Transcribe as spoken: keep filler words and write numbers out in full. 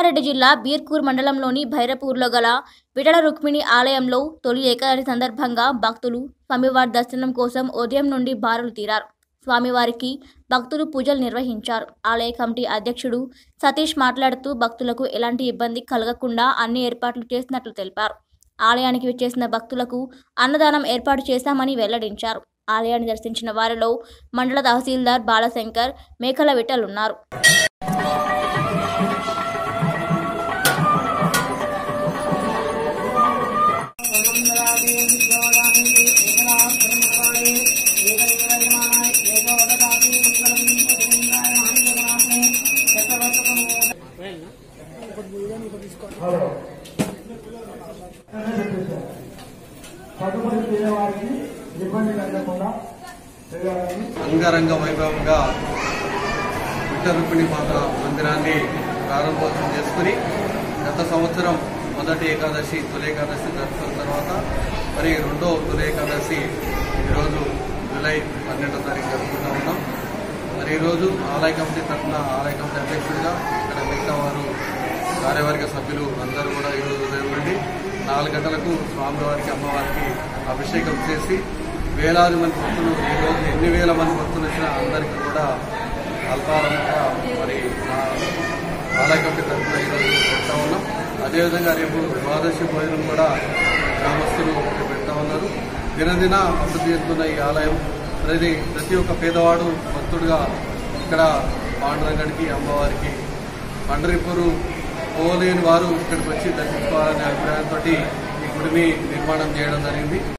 రంగారెడ్డి జిల్లా బీర్కూర్ మండలంలోని భైరపూర్లో గల విఠల రుక్మిణి ఆలయంలో తొలి ఏకాదశి సందర్భంగా భక్తులు స్వామివారి దర్శనం కోసం ఉదయం నుండి బారులు తీరారు. స్వామివారికి భక్తులు పూజలు నిర్వహించారు. ఆలయ కమిటీ అధ్యక్షుడు సతీష్ మాట్లాడుతూ భక్తులకు ఎలాంటి ఇబ్బంది కలగకుండా అన్ని ఏర్పాట్లు చేసినట్లు తెలిపారు. ఆలయానికి వచ్చేసిన భక్తులకు అన్నదానం ఏర్పాటు చేశామని వెల్లడించారు. ఆలయాన్ని దర్శించిన వారిలో మండల తహసీల్దార్ బాలశంకర్, మేకల విఠల్ ఉన్నారు. అంగరంగ వైభవంగా విఠల రుక్మిణి మాత మందిరాన్ని ప్రారంభోత్సవం చేసుకుని గత సంవత్సరం మొదటి ఏకాదశి తొలి ఏకాదశి జరుపుకున్న తర్వాత మరి రెండో తొలి ఏకాదశి ఈరోజు జూలై పన్నెండో తారీఖు జరుపుకుంటూ ఉన్నాం. మరి ఈరోజు ఆలయ కమిటీ తరఫున ఆలయ కమిటీ అధ్యక్షుడిగా ఇక్కడ మిగతా వారు కార్యవర్గ సభ్యులు అందరూ కూడా ఈరోజు ఉదయం నుండి నాలుగు గంటలకు స్వామివారికి అమ్మవారికి అభిషేకం చేసి వేలాది మంది భక్తులు ఈరోజు ఎన్ని వేల మంది భక్తులు వచ్చినా అందరికీ కూడా అల్పారంగా మరి ఆలయ కమిటీ తరఫున ఈరోజు పెడతా ఉన్నాం. అదేవిధంగా రేపు ద్వాదశి భోజనం కూడా గ్రామస్తులు పెడతా ఉన్నారు. దినదిన అభివృద్ధి చెందుతున్న ఈ ఆలయం ప్రతి ప్రతి ఒక్క పేదవాడు భక్తుడుగా ఇక్కడ పాండురంగడికి అమ్మవారికి పండరిపూరు పోలేని వారు ఇక్కడికి వచ్చి దర్శించుకోవాలనే అభిప్రాయంతో ఈ గుడిని నిర్మాణం చేయడం జరిగింది.